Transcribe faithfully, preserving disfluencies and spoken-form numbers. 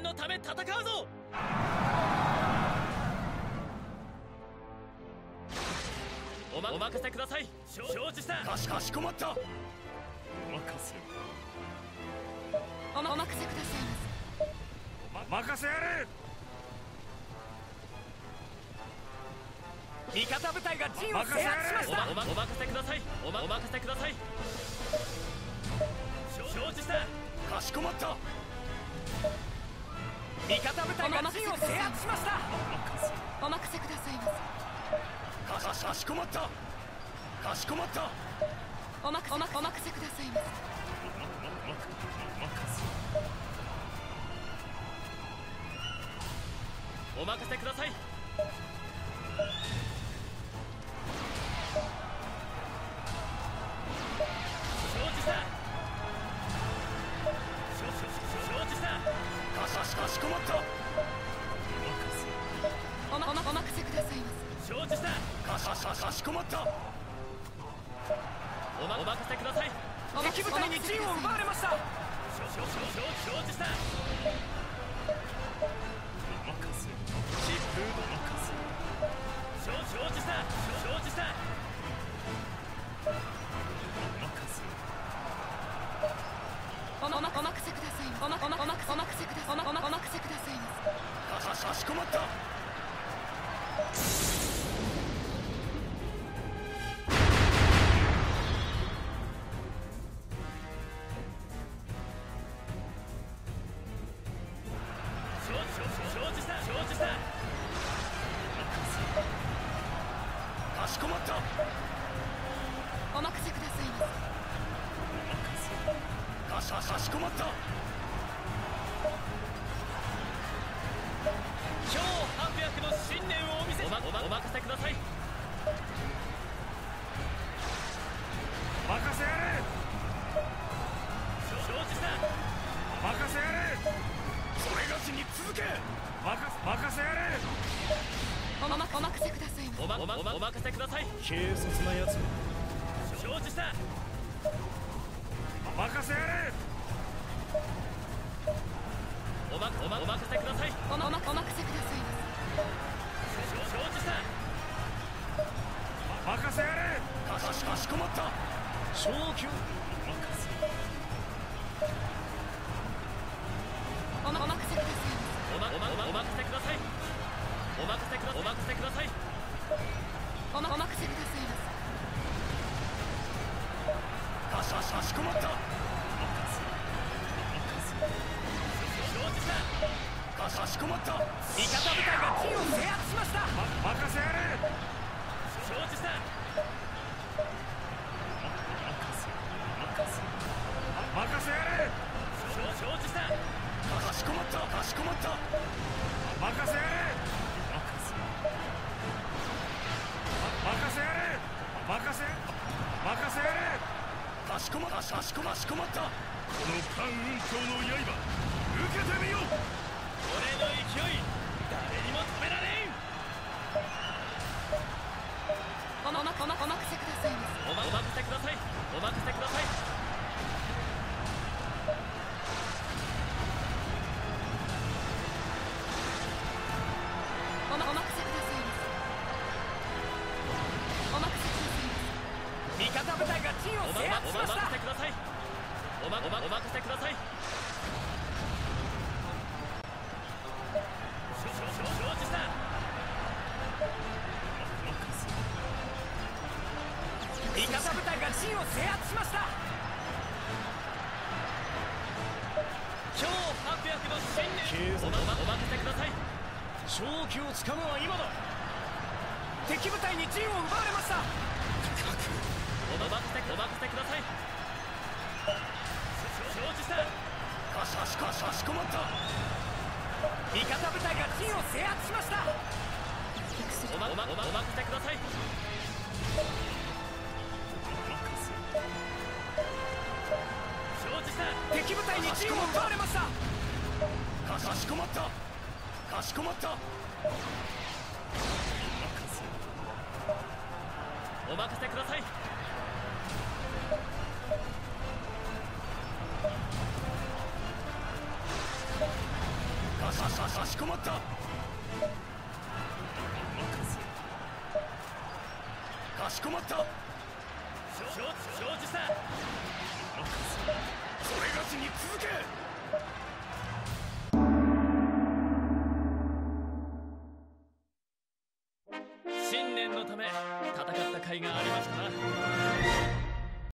軍のため戦うぞ。おまお任せください。承知した。 かしかしこまった。 お任せおまお任せくださいま任せやれ。 味方部隊が陣を制圧しました。おまお任せください。おまお任せください。承知した。 かしこまった。 味方部隊が陣を制圧しました。 お任せくださいます。 かしかしこまった。かしこまった。 おまおまお任せくださいます。 お任せください。承知した。承知した。 かしかしかしこまった。 おまおまお任せくださいます。 承知した。 かしかしかしこまった。 おまお任せください。 敵部隊に陣を奪われました。 承知した。疾風の任せ。承知した。承知した。 おまおまお任せください。おまおまお任せお任せください。おまおまお任せくださいます。 かしかしこまった。 承知した。承知した。 かしこまった。 お任せくださいます。 かしかしかしこまった。 超反逆の信念をお見せ。おまおまお任せください。 任せやれ。 承知した。 任せやれ。 それがしに続け。 任任せやれ。 おまお任せくださいます。 おまおまおまお任せください。 軽率なやつ。 承知した。 任せやれ。 おまおまお任せください。 おまおまお任せくださいます。 承知した。 任せやれ。 かしかしかしこまった。 昇級。 おまお任せくださいます。 おまおまおまお任せください。お任せくだお任せください。 おまお任せくださいます。 かしかしかしこまった。 承知した。 かしかしこまった。 味方部隊が陣を制圧しました。 ま任せやれ。 承知した。 任せやれ。 承知した。 かしこまった。かしこまった。 任せやれ。任せやれ。任せ任せやれ。 かしこまった。かしこまかしこまった。 この関雲長の刃受けてみよう。 俺の勢い誰にも止められん。 おまおまおまお任せくださいます。 おまお任せください。お任せください。 おまお任せくださいます。お任せくださいます。 味方部隊が陣を制圧しました。おまお任せください。おまおまお任せください。承知した。味方部隊が陣を制圧しました。超反逆の信念。おまおまお任せください。 正気をつかむは今だ。 敵部隊に陣を奪われました。おまお任せお任せください。承知した。 かしかしかしかしこまった。 味方部隊が陣を制圧しました。おまおまおまお任せください。承知した。敵部隊に陣を奪われました。 かしこまった。かしこまった。 お任せください。 かかしこまった。かしこまった。 承知した。 それがしに続け。